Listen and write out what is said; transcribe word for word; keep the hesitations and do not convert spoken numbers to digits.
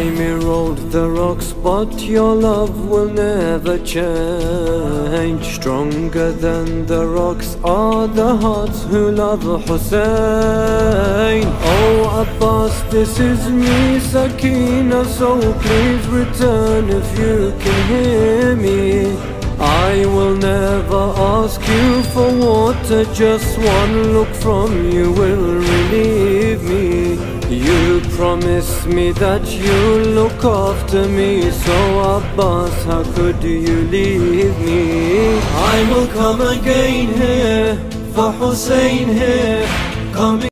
may roll the rocks, but your love will never change. Stronger than the rocks are the hearts who love Hussain. Oh Abbas, this is me, Sakina, so please return if you can hear me. I will never ask you for water, just one look from you will relieve me. You promised me that you'll look after me, so Abbas, how could you leave me? I will come again here, for Hussein here, coming